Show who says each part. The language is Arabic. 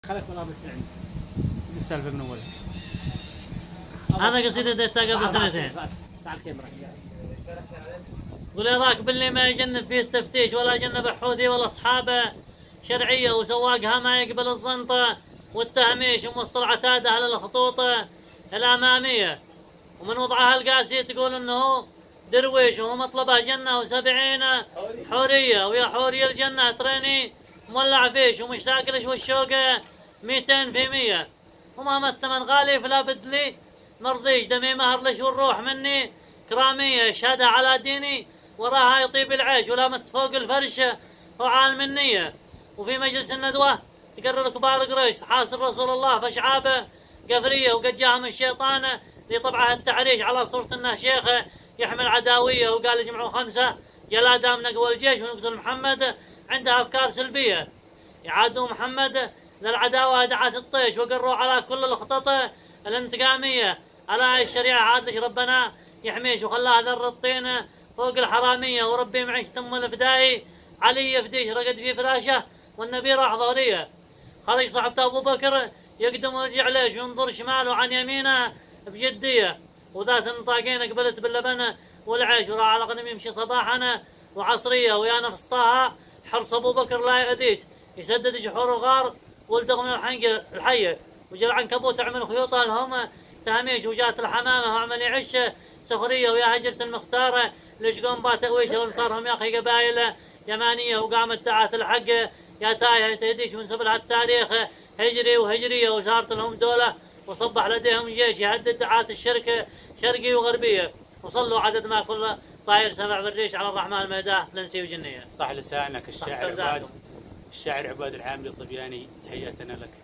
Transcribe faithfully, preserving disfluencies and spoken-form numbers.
Speaker 1: خلك ملابس العلم.
Speaker 2: دي السالفه من اولها.
Speaker 3: هذا قصيدة ديتها قبل سنتين. قول يا راكب اللي ما يجنب فيه التفتيش ولا جنب حوثي ولا اصحابه شرعيه وسواقها ما يقبل الزنطه والتهميش وموصل عتاده على الخطوط الاماميه ومن وضعها القاسي تقول انه درويش وهو مطلبه جنه وسبعين حوريه ويا حوري الجنه تريني مولع فيش ومشتاق لش والشوق ميتين في مية وما الثمن غالي فلا بد لي مرضيش دمي مهر لش والروح مني كراميه شهاده على ديني وراها يطيب العيش ولا مت فوق الفرش وعالم النيه وفي مجلس الندوه تقرر كبار قريش حاصر رسول الله فاشعابه قفريه وقد جاهم الشيطان لطبعه التعريش على صوره انه شيخ يحمل عداويه وقال يجمعوا خمسه يلا دام نقوى الجيش ونقتل محمد عندها افكار سلبيه يعادوا محمد للعداوه دعت الطيش وقروا على كل الخطط الانتقاميه على الشريعه عاد لك ربنا يحميش وخلاها ذر الطين فوق الحراميه وربي معيش ثم الفدائي علي يفديه رقد في فراشه والنبي راح ظهريه خرج صاحبته ابو بكر يقدم ويرجع ليش وينظر شماله عن يمينه بجديه وذات النطاقين قبلت باللبن والعيش وراح على غنم يمشي صباحا وعصريه ويا نفس طه حرص ابو بكر لا يأذيش يسدد جحور الغار ولده من الحنق الحيه وجا العنكبوت تعمل خيوطها لهم تهميش وجات الحمامه وعمل يعش سخريه ويا هجره المختاره لجقوم باتويش الانصارهم يا اخي قبائل يمانيه وقامت دعات الحق يا تايه تهديش ونسب لها التاريخ هجري وهجريه وصارت لهم دوله وصبح لديهم جيش يهدد دعات الشرك شرقي وغربيه وصلوا عدد ما كل طاير سبع بالريش على الرحمن المهداه لنسي وجنيه.
Speaker 2: صح لسانك الشاعر عباد الشاعر عباد العامري الطبياني تحياتنا لك.